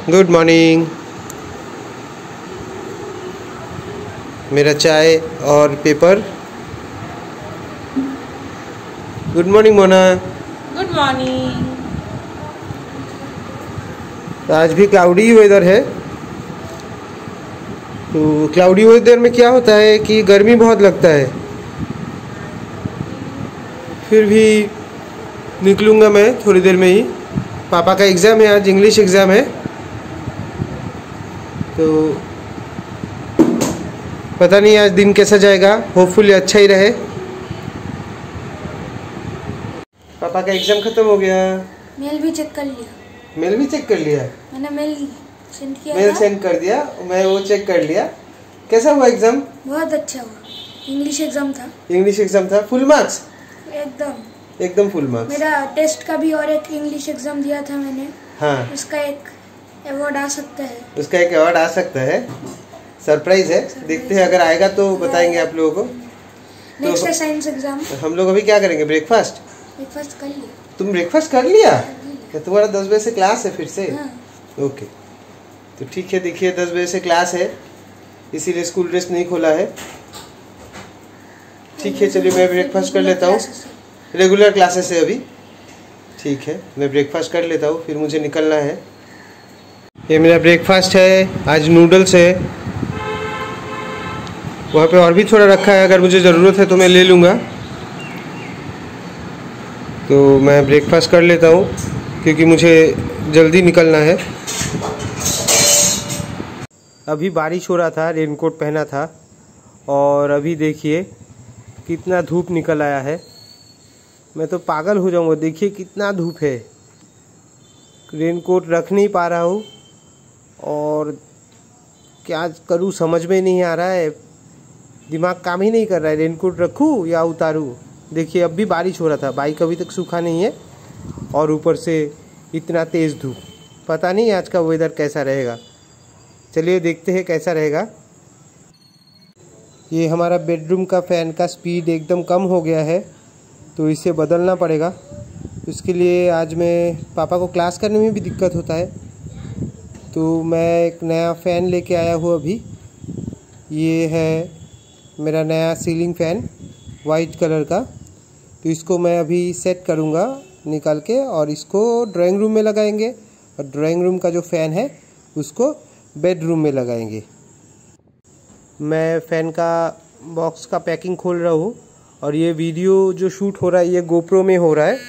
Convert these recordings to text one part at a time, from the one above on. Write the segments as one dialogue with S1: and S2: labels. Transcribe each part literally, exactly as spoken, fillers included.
S1: Good morning. मेरा चाय और paper. Good morning Mona.
S2: Good morning.
S1: आज भी क्लाउडी वेदर है। तो क्लाउडी वेदर में क्या होता है कि गर्मी बहुत लगता है। फिर भी निकलूँगा मैं थोड़ी देर में ही। पापा का एग्ज़ाम है, आज इंग्लिश एग्ज़ाम है। तो पता नहीं आज दिन कैसा जाएगा, होपफुली अच्छा ही रहे। पापा का एग्ज़ाम ख़त्म हो गया।
S3: मेल भी चेक कर लिया।
S1: मेल भी चेक कर लिया?
S3: मैंने मेल सेंड किया।
S1: मेल सेंड कर दिया, मैं वो चेक कर लिया। कैसा हुआ एग्ज़ाम?
S3: बहुत अच्छा हुआ। इंग्लिश एग्जाम था।
S1: इंग्लिश एग्ज़ाम था, फुल मार्क्स?
S3: एकदम
S1: एकदम फुल मार्क्स।
S3: मेरा टेस्ट का भी और एक इंग्लिश एग्जाम दिया था मैंने।
S1: हाँ,
S3: उसका एक अवार्ड आ सकता है।
S1: उसका एक अवार्ड आ सकता है। सरप्राइज है, देखते हैं, अगर आएगा तो बताएंगे आप लोगों को।
S3: नेक्स्ट है साइंस एग्जाम।
S1: हम लोग अभी क्या करेंगे? ब्रेकफास्ट।
S3: ब्रेकफास्ट कर लिया।
S1: तुम ब्रेकफास्ट कर लिया? क्या तुम्हारा दस बजे से क्लास है फिर से?
S3: हाँ।
S1: ओके, तो ठीक है। देखिए दस बजे से क्लास है, इसीलिए स्कूल ड्रेस नहीं खोला है। ठीक है, चलिए मैं ब्रेकफास्ट कर लेता हूँ। रेगुलर क्लासेस है अभी। ठीक है, मैं ब्रेकफास्ट कर लेता हूँ, फिर मुझे निकलना है। ये मेरा ब्रेकफास्ट है, आज नूडल्स है। वहाँ पे और भी थोड़ा रखा है, अगर मुझे ज़रूरत है तो मैं ले लूँगा। तो मैं ब्रेकफास्ट कर लेता हूँ क्योंकि मुझे जल्दी निकलना है। अभी बारिश हो रहा था, रेनकोट पहना था, और अभी देखिए कितना धूप निकल आया है। मैं तो पागल हो जाऊँगा, देखिए कितना धूप है। रेनकोट रख नहीं पा रहा हूँ और क्या करूँ समझ में नहीं आ रहा है। दिमाग काम ही नहीं कर रहा है, रेनकोट रखूँ या उतारूँ। देखिए अब भी बारिश हो रहा था, बाइक अभी तक सूखा नहीं है, और ऊपर से इतना तेज़ धूप। पता नहीं आज का वेदर कैसा रहेगा। चलिए देखते हैं कैसा रहेगा। ये हमारा बेडरूम का फ़ैन का स्पीड एकदम कम हो गया है, तो इसे बदलना पड़ेगा। उसके लिए आज मैं पापा को क्लास करने में भी दिक्कत होता है, तो मैं एक नया फ़ैन लेके आया हूँ अभी। ये है मेरा नया सीलिंग फ़ैन, वाइट कलर का। तो इसको मैं अभी सेट करूँगा निकाल के, और इसको ड्राइंग रूम में लगाएंगे, और ड्राइंग रूम का जो फ़ैन है उसको बेडरूम में लगाएंगे। मैं फ़ैन का बॉक्स का पैकिंग खोल रहा हूँ, और ये वीडियो जो शूट हो रहा है ये गोप्रो में हो रहा है।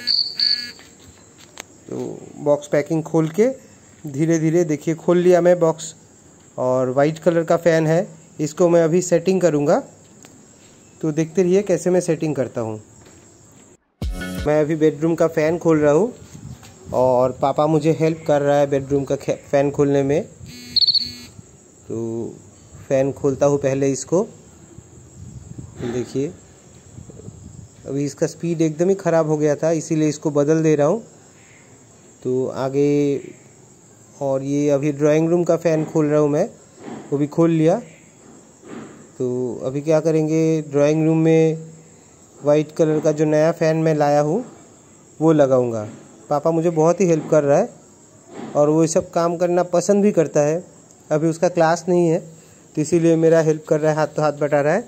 S1: तो बॉक्स पैकिंग खोल के धीरे धीरे, देखिए खोल लिया मैं बॉक्स, और वाइट कलर का फ़ैन है, इसको मैं अभी सेटिंग करूँगा। तो देखते रहिए कैसे मैं सेटिंग करता हूँ। मैं अभी बेडरूम का फ़ैन खोल रहा हूँ, और पापा मुझे हेल्प कर रहा है बेडरूम का फ़ैन खोलने में। तो फ़ैन खोलता हूँ पहले इसको। देखिए अभी इसका स्पीड एकदम ही ख़राब हो गया था, इसीलिए इसको बदल दे रहा हूँ। तो आगे, और ये अभी ड्राइंग रूम का फ़ैन खोल रहा हूँ मैं, वो भी खोल लिया। तो अभी क्या करेंगे, ड्राइंग रूम में वाइट कलर का जो नया फ़ैन मैं लाया हूँ वो लगाऊंगा। पापा मुझे बहुत ही हेल्प कर रहा है, और वो सब काम करना पसंद भी करता है। अभी उसका क्लास नहीं है, तो इसीलिए मेरा हेल्प कर रहा है, हाथ तो हाथ बटा रहा है।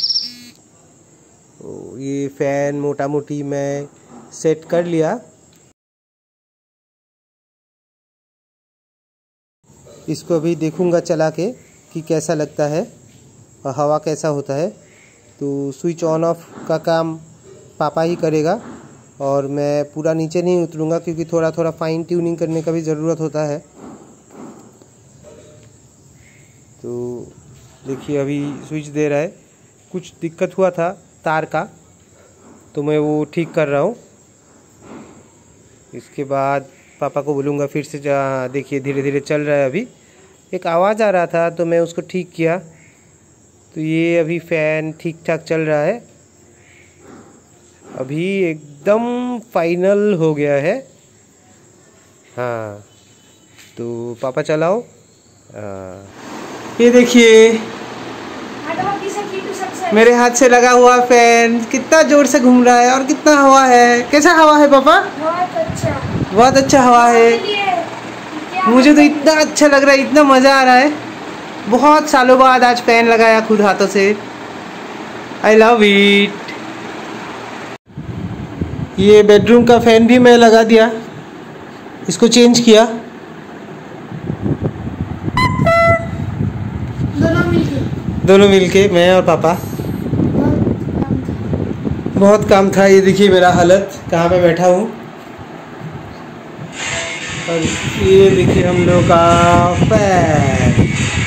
S1: तो ये फ़ैन मोटा मोटी मैं सेट कर लिया। इसको अभी देखूंगा चला के कि कैसा लगता है और हवा कैसा होता है। तो स्विच ऑन ऑफ का काम पापा ही करेगा, और मैं पूरा नीचे नहीं उतरूंगा क्योंकि थोड़ा थोड़ा फाइन ट्यूनिंग करने का भी ज़रूरत होता है। तो देखिए अभी स्विच दे रहा है। कुछ दिक्कत हुआ था तार का, तो मैं वो ठीक कर रहा हूँ। इसके बाद पापा को बोलूँगा फिर से। जा देखिए धीरे धीरे चल रहा है। अभी एक आवाज़ आ रहा था तो मैं उसको ठीक किया। तो ये अभी फ़ैन ठीक ठाक चल रहा है, अभी एकदम फाइनल हो गया है। हाँ, तो पापा चलाओ। आ, ये देखिए मेरे हाथ से लगा हुआ फ़ैन कितना ज़ोर से घूम रहा है, और कितना हवा है। कैसा हवा है पापा?
S3: बहुत अच्छा,
S1: बहुत अच्छा हवा है।
S3: क्या
S1: मुझे तो इतना अच्छा लग रहा है, इतना मज़ा आ रहा है। बहुत सालों बाद आज फैन लगाया खुद हाथों से। I love it. ये बेडरूम का फैन भी मैं लगा दिया, इसको चेंज किया।
S3: दोनों मिलके
S1: दोनों मिलके, मैं और पापा। बहुत काम था। ये देखिए मेरा हालत, कहाँ पे बैठा हूँ। और ये देखिए हम लोग का फैन।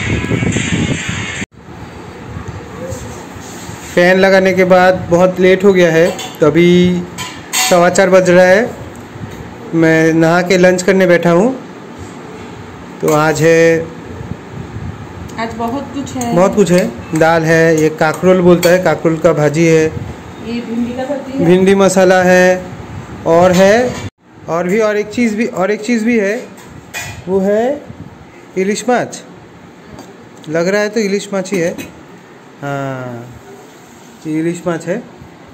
S1: फैन लगाने के बाद बहुत लेट हो गया है, तो अभी सवा चार बज रहा है। मैं नहा के लंच करने बैठा हूँ। तो आज है,
S2: आज बहुत कुछ है।
S1: बहुत कुछ है। दाल है, ये काकरोल बोलता है, काकरोल का भाजी है,
S2: ये भिंडी का सब्जी है,
S1: भिंडी मसाला है, और है और भी और एक चीज़ भी और एक चीज़ भी है, वो है इलिश माछ। लग रहा है तो इलिश माछ ही है। हाँ, ये इलिश माछ है।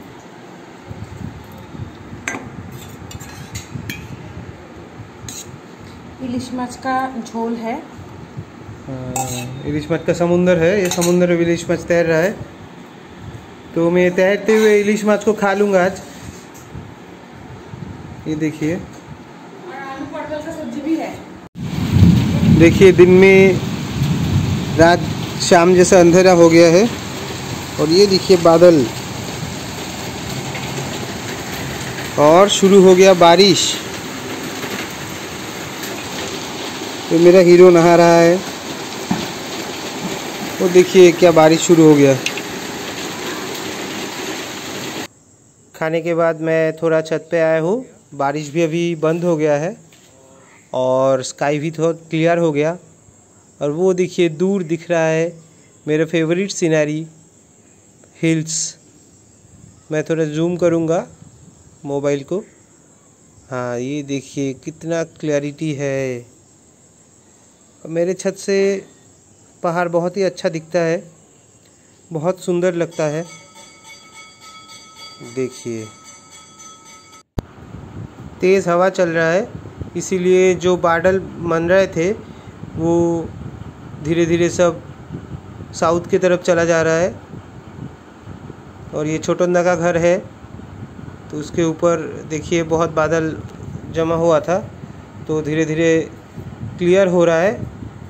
S2: इलिश माछ का झोल है।
S1: हाँ, इलिश माछ का समुंदर है। ये समुंदर में इलिश माछ तैर रहा है, तो मैं तैरते हुए इलिश माछ को खा लूँगा आज। ये देखिए,
S2: और आलू पटल का सब्जी भी है।
S1: देखिए दिन में रात शाम जैसा अंधेरा हो गया है, और ये देखिए बादल, और शुरू हो गया बारिश। तो मेरा हीरो नहा रहा है, वो देखिए क्या बारिश शुरू हो गया। खाने के बाद मैं थोड़ा छत पे आया हूँ। बारिश भी अभी बंद हो गया है, और स्काई भी थोड़ा क्लियर हो गया। और वो देखिए दूर दिख रहा है मेरा फेवरेट सीनरी, हिल्स। मैं थोड़ा जूम करूँगा मोबाइल को। हाँ, ये देखिए कितना क्लैरिटी है। मेरे छत से पहाड़ बहुत ही अच्छा दिखता है, बहुत सुंदर लगता है। देखिए तेज़ हवा चल रहा है, इसीलिए जो बादल बन रहे थे वो धीरे धीरे सब साउथ की तरफ चला जा रहा है। और ये छोटंदा का घर है, तो उसके ऊपर देखिए बहुत बादल जमा हुआ था, तो धीरे धीरे क्लियर हो रहा है।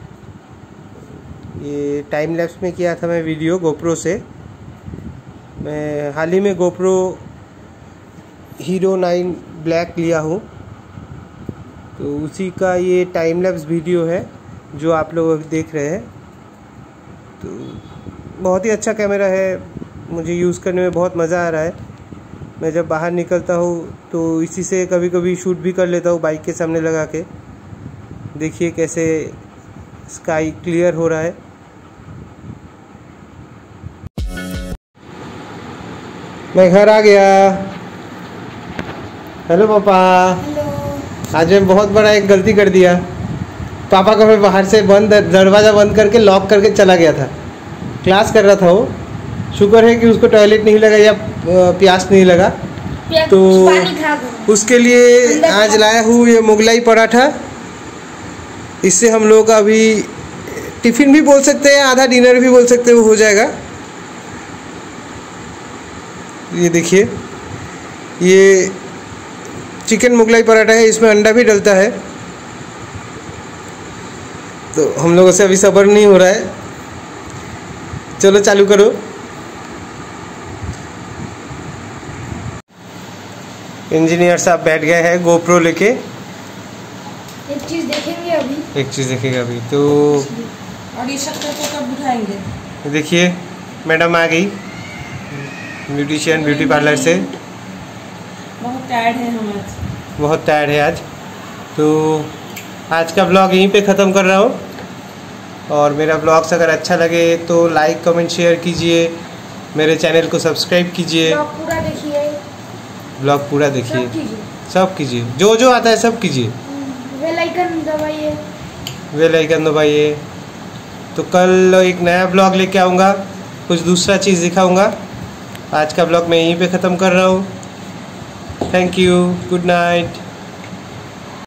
S1: ये टाइम लैप्स में किया था मैं वीडियो गोप्रो से। मैं हाल ही में गोप्रो हीरो नाइन ब्लैक लिया हूँ, तो उसी का ये टाइम लैप्स वीडियो है जो आप लोग देख रहे हैं। तो बहुत ही अच्छा कैमरा है, मुझे यूज़ करने में बहुत मज़ा आ रहा है। मैं जब बाहर निकलता हूँ तो इसी से कभी कभी शूट भी कर लेता हूँ बाइक के सामने लगा के। देखिए कैसे स्काई क्लियर हो रहा है। मैं घर आ गया। हेलो पापा।
S3: हेलो।
S1: आज मैं बहुत बड़ा एक गलती कर दिया। पापा को मैं बाहर से बंद दरवाज़ा बंद करके लॉक करके चला गया था। क्लास कर रहा था वो। शुक्र है कि उसको टॉयलेट नहीं लगा या प्यास नहीं लगा। तो उसके लिए आज लाया हूँ ये मुगलाई पराठा। इससे हम लोग का अभी टिफ़िन भी बोल सकते हैं, आधा डिनर भी बोल सकते हैं, वो हो जाएगा। ये देखिए, ये चिकन मुगलाई पराठा है, इसमें अंडा भी डलता है। तो हम लोगों से अभी सब्र नहीं हो रहा है। चलो चालू करो। इंजीनियर साहब बैठ गए हैं गोप्रो लेके।
S3: एक चीज देखेंगे अभी।
S1: एक चीज़ देखेगा अभी तो।
S2: और ये शक्कर को कब उठाएंगे?
S1: देखिए मैडम आ गई ब्यूटिशियन ब्यूटी पार्लर से।
S2: बहुत टायर्ड है हम आज।
S1: बहुत टायर्ड है आज। तो आज का ब्लॉग यहीं पे ख़त्म कर रहा हूँ। और मेरा ब्लॉग्स अगर अच्छा लगे तो लाइक कमेंट शेयर कीजिए, मेरे चैनल को सब्सक्राइब कीजिए।
S3: ब्लॉग पूरा देखिए।
S1: ब्लॉग पूरा देखिए,
S3: सब कीजिए।
S1: सब कीजिए, जो जो आता है सब कीजिए।
S3: बेल आइकन दबाइए।
S1: बेल आइकन दबाइए। तो कल एक नया ब्लॉग लेके आऊँगा, कुछ दूसरा चीज़ दिखाऊँगा। आज का ब्लॉग मैं यहीं पे ख़त्म कर रहा हूँ। Thank you, good night.